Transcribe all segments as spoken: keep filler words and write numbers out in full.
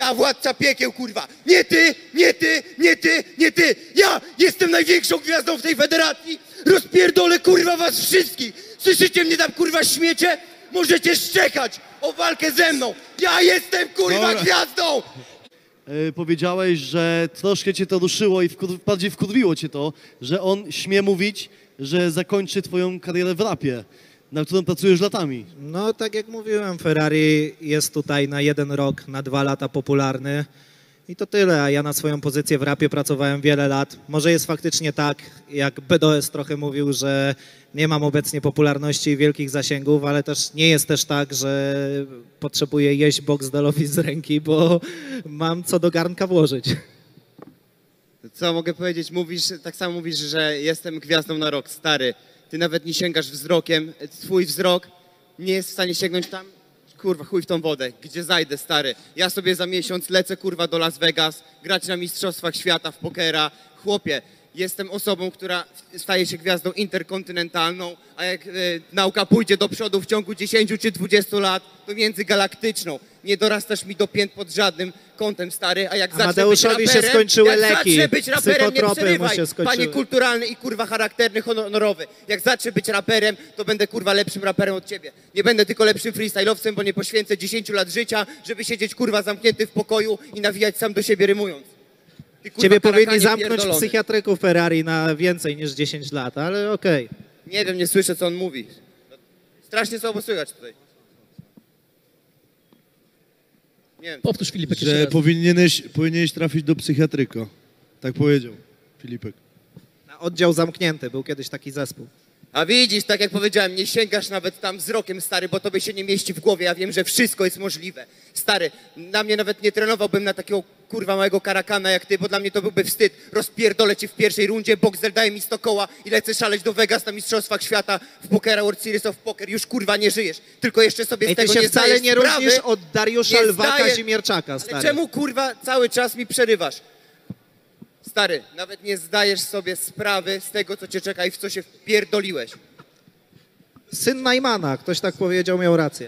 Ja władca piekieł, kurwa. Nie ty, nie ty, nie ty, nie ty. Ja jestem największą gwiazdą w tej federacji. Rozpierdolę, kurwa, was wszystkich. Słyszycie mnie tam, kurwa, śmiecie? Możecie szczekać o walkę ze mną. Ja jestem, kurwa, Dobra. gwiazdą. Yy, powiedziałeś, że troszkę cię to ruszyło i wkur bardziej wkurwiło cię to, że on śmie mówić, że zakończy twoją karierę w rapie, na którą pracujesz latami. No, tak jak mówiłem, Ferrari jest tutaj na jeden rok, na dwa lata popularny i to tyle, a ja na swoją pozycję w rapie pracowałem wiele lat. Może jest faktycznie tak, jak B D O S trochę mówił, że nie mam obecnie popularności i wielkich zasięgów, ale też nie jest też tak, że potrzebuję jeść Boxdelowi z ręki, bo mam co do garnka włożyć. Co mogę powiedzieć? Mówisz, tak samo mówisz, że jestem gwiazdą na rok, stary. Ty nawet nie sięgasz wzrokiem, twój wzrok nie jest w stanie sięgnąć tam, kurwa, chuj w tą wodę, gdzie zajdę, stary. Ja sobie za miesiąc lecę, kurwa, do Las Vegas, grać na mistrzostwach świata w pokera. Chłopie, jestem osobą, która staje się gwiazdą interkontynentalną, a jak e, nauka pójdzie do przodu w ciągu dziesięciu czy dwudziestu lat, to międzygalaktyczną. Nie dorastasz mi do pięt pod żadnym kątem, stary, a jak zacznę być raperem, się skończyły jak leki, zacznę być raperem, nie przerywaj, się panie kulturalny i kurwa charakterny, honorowy. Jak zacznę być raperem, to będę kurwa lepszym raperem od ciebie. Nie będę tylko lepszym freestyle'owcem, bo nie poświęcę dziesięciu lat życia, żeby siedzieć kurwa zamknięty w pokoju i nawijać sam do siebie rymując. Ty, kurwa, Ciebie powinni zamknąć pierdolony. w psychiatryku Ferrari na więcej niż dziesięć lat, ale okej. Okay. Nie wiem, nie słyszę, co on mówi. Strasznie słabo słychać tutaj. Nie wiem. Powtórz, Filipek, Że jeszcze raz. powinieneś, powinieneś trafić do psychiatryka. Tak powiedział Filipek. Na oddział zamknięty, był kiedyś taki zespół. A widzisz, tak jak powiedziałem, nie sięgasz nawet tam wzrokiem, stary, bo tobie się nie mieści w głowie. Ja wiem, że wszystko jest możliwe. Stary, na mnie nawet nie trenowałbym na takiego kurwa małego karakana jak ty, bo dla mnie to byłby wstyd. Rozpierdolę cię w pierwszej rundzie, Boxer daje mi sto koła i lecę szaleć do Vegas na mistrzostwach świata w pokera, World Series of Poker. Już kurwa nie żyjesz, tylko jeszcze sobie Ej, z tego ty się nie wcale zdajesz nie sprawy. różnisz od Dariusza Nie Lwa zdaję- Kazimierczaka, stary. Ale czemu kurwa cały czas mi przerywasz? Stary, nawet nie zdajesz sobie sprawy z tego, co cię czeka i w co się wpierdoliłeś. Syn Najmana, ktoś tak powiedział, miał rację.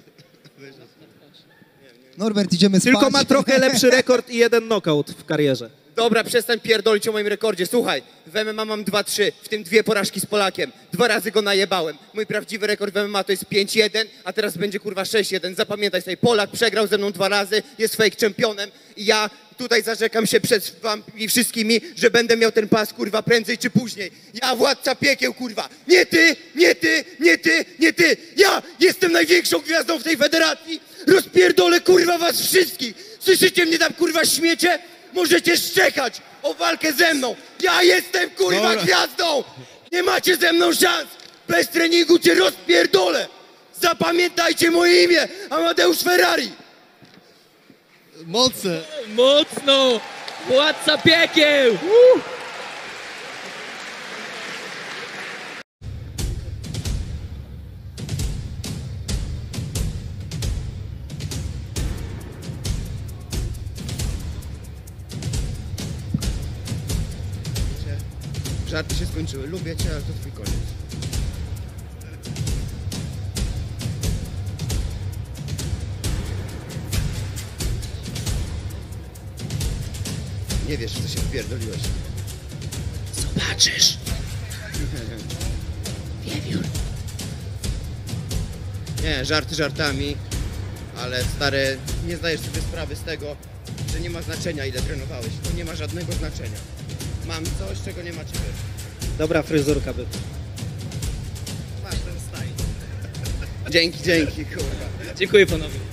Norbert, idziemy spać. Tylko ma trochę lepszy rekord i jeden knockout w karierze. Dobra, przestań pierdolić o moim rekordzie. Słuchaj, w M M A mam dwa trzy, w tym dwie porażki z Polakiem. Dwa razy go najebałem. Mój prawdziwy rekord w M M A to jest pięć jeden, a teraz będzie kurwa sześć jeden. Zapamiętaj sobie, Polak przegrał ze mną dwa razy, jest fake championem i ja tutaj zarzekam się przed wami wszystkimi, że będę miał ten pas kurwa prędzej czy później. Ja władca piekieł, kurwa. Nie ty, nie ty, nie ty, nie ty. Ja jestem największą gwiazdą w tej federacji. Rozpierdolę, kurwa, was wszystkich. Słyszycie mnie tam, kurwa, śmiecie? Możecie szczekać o walkę ze mną. Ja jestem, kurwa, Dobra. gwiazdą. Nie macie ze mną szans. Bez treningu cię rozpierdolę. Zapamiętajcie moje imię. Amadeusz Ferrari. Mocne! Mocno! Władca piekieł! Uh! Żarty się skończyły. Lubię cię, ale to twój koniec. Nie wiesz, w co się wpierdoliłeś. Zobaczysz. Wiewiór. Nie, żarty żartami, ale stary, nie zdajesz sobie sprawy z tego, że nie ma znaczenia, ile trenowałeś. To nie ma żadnego znaczenia. Mam coś, czego nie ma ciebie. Dobra fryzurka by. Masz ten style. Dzięki, dzięki, kurwa. Dziękuję panowie.